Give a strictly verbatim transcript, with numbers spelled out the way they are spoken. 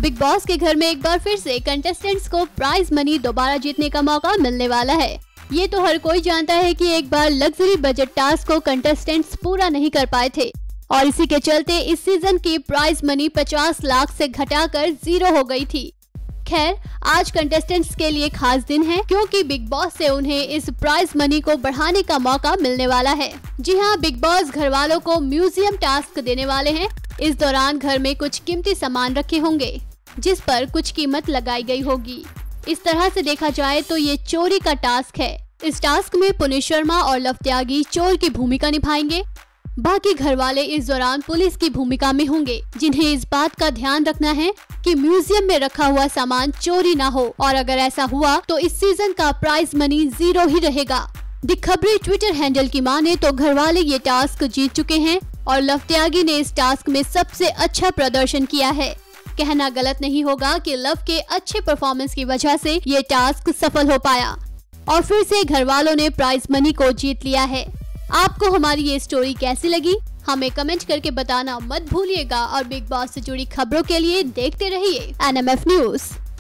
Big boss के घर में एक बार फिर से कंटेस्टेंट्स को प्राइज मनी दोबारा जीतने का मौका मिलने वाला है। ये तो हर कोई जानता है कि एक बार लग्जरी बजट टास्क को कंटेस्टेंट्स पूरा नहीं कर पाए थे और इसी के चलते इस सीजन की प्राइज मनी पचास लाख से घटाकर जीरो हो गई थी। खैर, आज कंटेस्टेंट्स के लिए खास दिन है क्योंकि बिग बॉस से उन्हें इस प्राइज मनी को बढ़ाने का मौका मिलने वाला है। जी हाँ, बिग बॉस घर वालों को म्यूजियम टास्क देने वाले हैं। इस दौरान घर में कुछ कीमती सामान रखे होंगे जिस पर कुछ कीमत लगाई गई होगी। इस तरह से देखा जाए तो ये चोरी का टास्क है। इस टास्क में पुनीत शर्मा और लव त्यागी चोर की भूमिका निभाएंगे। बाकी घर वाले इस दौरान पुलिस की भूमिका में होंगे, जिन्हें इस बात का ध्यान रखना है कि म्यूजियम में रखा हुआ सामान चोरी ना हो और अगर ऐसा हुआ तो इस सीजन का प्राइज मनी जीरो ही रहेगा। दी खबरी ट्विटर हैंडल की माने तो घर वाले ये टास्क जीत चुके हैं और लव त्यागी ने इस टास्क में सबसे अच्छा प्रदर्शन किया है। कहना गलत नहीं होगा कि लव के अच्छे परफॉर्मेंस की वजह से ये टास्क सफल हो पाया और फिर से घर वालों ने प्राइज मनी को जीत लिया है। आपको हमारी ये स्टोरी कैसी लगी हमें कमेंट करके बताना मत भूलिएगा और बिग बॉस से जुड़ी खबरों के लिए देखते रहिए एन एम एफ न्यूज।